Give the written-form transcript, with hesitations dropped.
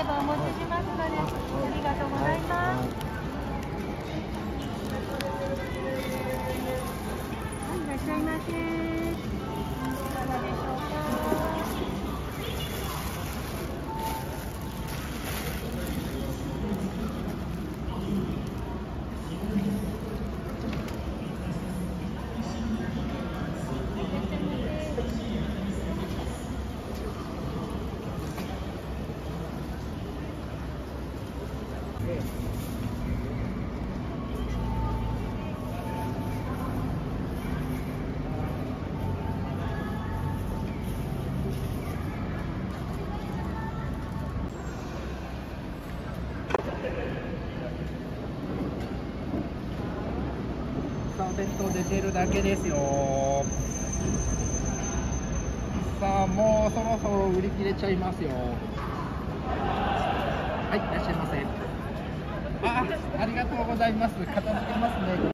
程度お持ちしますので、ありがとうございます。はい、いらっしゃいませ。いかがでしょうか。 さあ、弁当出てるだけですよ。さあ、もうそろそろ売り切れちゃいますよ。はい、いらっしゃいませ。ありがとうございます。片付けますね。